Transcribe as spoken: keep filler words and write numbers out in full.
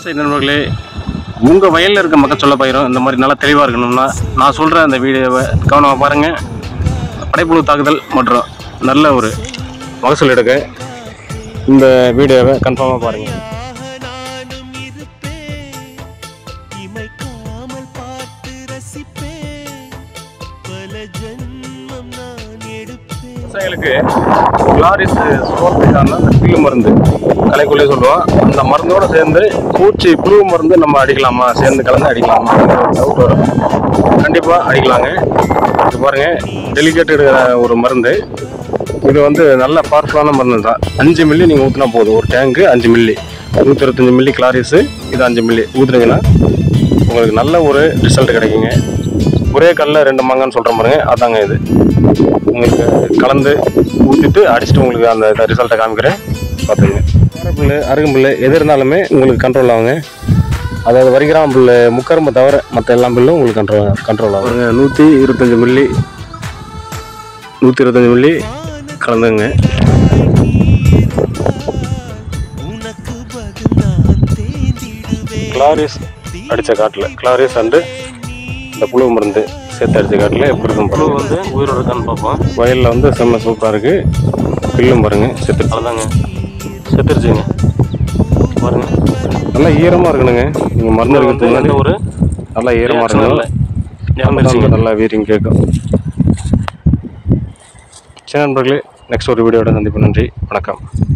விவசாய நண்பர்களே, உங்கள் வயலில் இருக்க மகச்சொல்ல பயிரும் இந்த மாதிரி நல்லா தெளிவாக இருக்கணும்னா நான் சொல்கிற அந்த வீடியோவை கவனமாக பாருங்கள். படைப்புழு தாக்குதல் மற்றும் நல்ல ஒரு மகசூல் எடுக்க இந்த வீடியோவை கன்ஃபார்மாக பாருங்கள். விவசாயிகளுக்கு கிளாரிஸ் சோர்த்துக்கான அந்த பில்லு மருந்து கலைக்குள்ளே சொல்லுவோம். அந்த மருந்தோடு சேர்ந்து பூச்சி புழு மருந்து நம்ம அடிக்கலாமா, சேர்ந்து கலந்து அடிக்கலாமா டவுட் வரும். கண்டிப்பாக அடிக்கலாங்க. இது பாருங்கள், டெலிகேட்டட் ஒரு மருந்து. இது வந்து நல்ல பவர்ஃபுல்லான மருந்து தான். அஞ்சு மில்லி நீங்கள் ஊற்றினா போதும். ஒரு டேங்கு அஞ்சு மில்லி, நூற்றி இருபத்தஞ்சி மில்லி கிளாரிஸு, இது அஞ்சு மில்லி ஊற்றுனீங்கன்னா உங்களுக்கு நல்ல ஒரு ரிசல்ட் கிடைக்குங்க. ஒரே கல்லில் ரெண்டு மாங்கன்னு சொல்கிற பாருங்க, அதாங்க இது. உங்களுக்கு கலந்து ஊற்றிட்டு அடிச்சுட்டு உங்களுக்கு அந்த ரிசல்ட்டை காமிக்கிறேன், பார்த்துங்க. புல் அருகம்புல் எது இருந்தாலுமே உங்களுக்கு கண்ட்ரோல் ஆகுங்க. அதாவது வரிகிராம புல் முக்கரும்பை தவிர மற்ற எல்லா புல்லும் உங்களுக்கு கண்ட்ரோல் கண்ட்ரோல் ஆகுங்க. நூற்றி இருபத்தஞ்சி மில்லி நூற்றி இருபத்தஞ்சி மில்லி கலந்துங்க. கிளாரிஸ் அடித்த காட்டில் கிளாரிஸ் அண்டு இந்த புழு மருந்து சேர்த்து அடித்த காட்டில் எப்படி இருக்கும், புழு வந்து உயிரோட இருக்கான்னு பார்ப்போம். வயலில் வந்து செம்ம சூப்பராக இருக்குது. பில்லும் பாருங்கள் செத்து அவ்வளோதாங்க, செத்துருச்சுங்க பாருங்கள். நல்லா ஈரமாக இருக்கணுங்க. நீங்கள் மருந்து எடுக்கிறது முன்னாடி ஒரு நல்லா ஈரமாக இருக்கணும். நல்லா வீரிங் கேட்கும். சரி நண்பர்களே, நெக்ஸ்ட் ஒரு வீடியோட சந்திப்பு. நன்றி, வணக்கம்.